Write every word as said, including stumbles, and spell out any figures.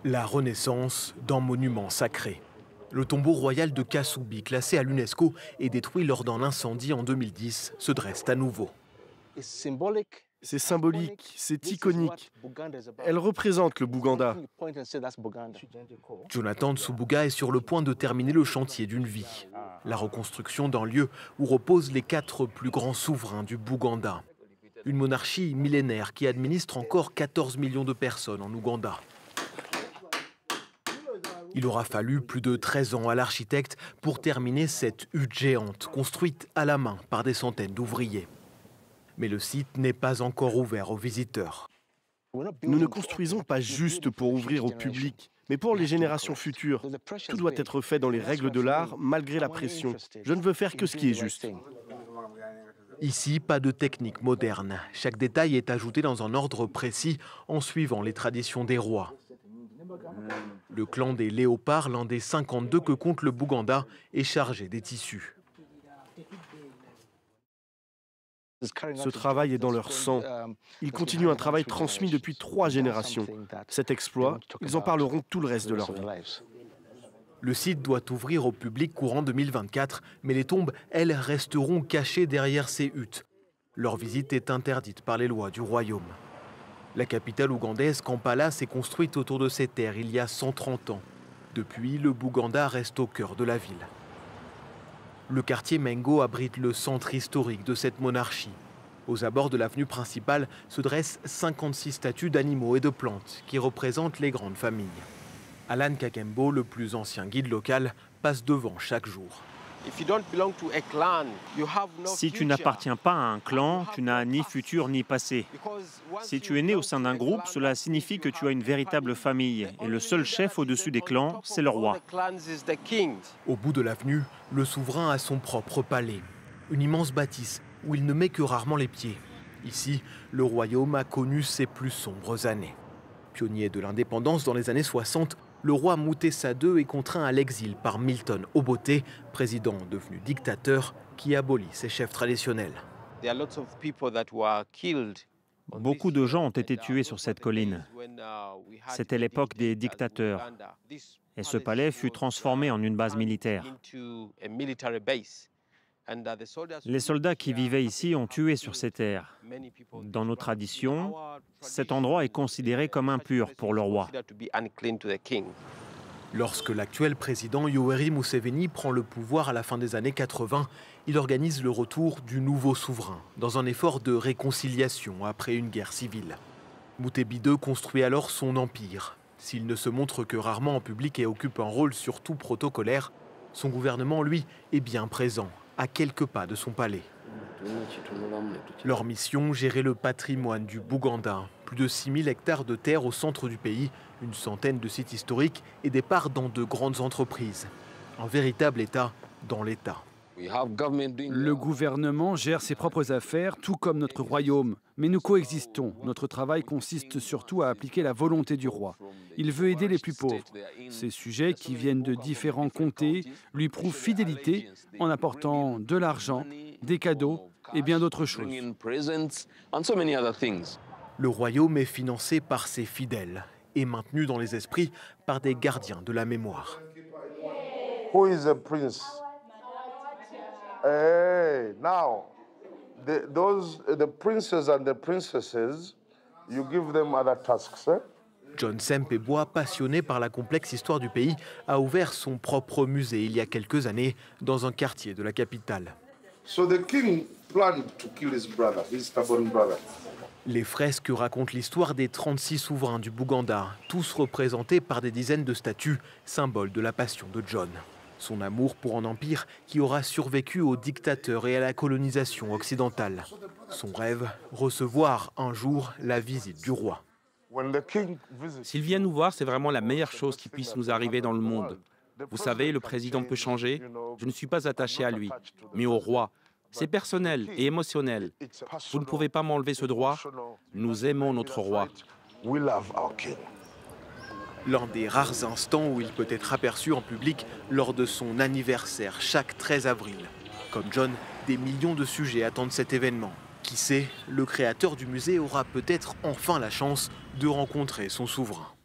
La Renaissance d'un monument sacré. Le tombeau royal de Kasubi, classé à l'UNESCO et détruit lors d'un incendie en deux mille dix, se dresse à nouveau. C'est symbolique, c'est iconique. Elle représente le Bouganda. Jonathan Nsubuga est sur le point de terminer le chantier d'une vie. La reconstruction d'un lieu où reposent les quatre plus grands souverains du Bouganda. Une monarchie millénaire qui administre encore quatorze millions de personnes en Ouganda. Il aura fallu plus de treize ans à l'architecte pour terminer cette hutte géante, construite à la main par des centaines d'ouvriers. Mais le site n'est pas encore ouvert aux visiteurs. Nous ne construisons pas juste pour ouvrir au public, mais pour les générations futures. Tout doit être fait dans les règles de l'art, malgré la pression. Je ne veux faire que ce qui est juste. Ici, pas de technique moderne. Chaque détail est ajouté dans un ordre précis en suivant les traditions des rois. Le clan des léopards, l'un des cinquante-deux que compte le Bouganda, est chargé des tissus. Ce travail est dans leur sang. Ils continuent un travail transmis depuis trois générations. Cet exploit, ils en parleront tout le reste de leur vie. Le site doit ouvrir au public courant deux mille vingt-quatre, mais les tombes, elles, resteront cachées derrière ces huttes. Leur visite est interdite par les lois du royaume. La capitale ougandaise, Kampala, s'est construite autour de ces terres il y a cent trente ans. Depuis, le Bouganda reste au cœur de la ville. Le quartier Mengo abrite le centre historique de cette monarchie. Aux abords de l'avenue principale se dressent cinquante-six statues d'animaux et de plantes qui représentent les grandes familles. Alan Kakembo, le plus ancien guide local, passe devant chaque jour. Si tu n'appartiens pas à un clan, tu n'as ni futur ni passé. Si tu es né au sein d'un groupe, cela signifie que tu as une véritable famille. Et le seul chef au-dessus des clans, c'est le roi. Au bout de l'avenue, le souverain a son propre palais. Une immense bâtisse où il ne met que rarement les pieds. Ici, le royaume a connu ses plus sombres années. Pionnier de l'indépendance dans les années soixante, le roi Mutesa deux est contraint à l'exil par Milton Obote, président devenu dictateur, qui abolit ses chefs traditionnels. Beaucoup de gens ont été tués sur cette colline. C'était l'époque des dictateurs. Et ce palais fut transformé en une base militaire. Les soldats qui vivaient ici ont tué sur ces terres. Dans nos traditions, cet endroit est considéré comme impur pour le roi. Lorsque l'actuel président Yoweri Museveni prend le pouvoir à la fin des années quatre-vingt, il organise le retour du nouveau souverain, dans un effort de réconciliation après une guerre civile. Mutebi deux construit alors son empire. S'il ne se montre que rarement en public et occupe un rôle surtout protocolaire, son gouvernement, lui, est bien présent, à quelques pas de son palais. Leur mission, gérer le patrimoine du Bouganda. Plus de six mille hectares de terre au centre du pays, une centaine de sites historiques et des parts dans de grandes entreprises. Un véritable État dans l'État. Le gouvernement gère ses propres affaires, tout comme notre royaume. Mais nous coexistons. Notre travail consiste surtout à appliquer la volonté du roi. Il veut aider les plus pauvres. Ces sujets qui viennent de différents comtés lui prouvent fidélité en apportant de l'argent, des cadeaux et bien d'autres choses. Le royaume est financé par ses fidèles et maintenu dans les esprits par des gardiens de la mémoire. Who is a prince? Hey, now, the, those, the princes and the princesses, you give them other tasks, eh? John Sempebois, passionné par la complexe histoire du pays, a ouvert son propre musée il y a quelques années dans un quartier de la capitale. So the king planned to kill his brother, his stubborn brother. Les fresques racontent l'histoire des trente-six souverains du Bouganda, tous représentés par des dizaines de statues, symboles de la passion de John. Son amour pour un empire qui aura survécu aux dictateurs et à la colonisation occidentale. Son rêve, recevoir un jour la visite du roi. S'il vient nous voir, c'est vraiment la meilleure chose qui puisse nous arriver dans le monde. Vous savez, le président peut changer. Je ne suis pas attaché à lui, mais au roi. C'est personnel et émotionnel. Vous ne pouvez pas m'enlever ce droit. Nous aimons notre roi. L'un des rares instants où il peut être aperçu en public lors de son anniversaire chaque treize avril. Comme John, des millions de sujets attendent cet événement. Qui sait, le créateur du musée aura peut-être enfin la chance de rencontrer son souverain.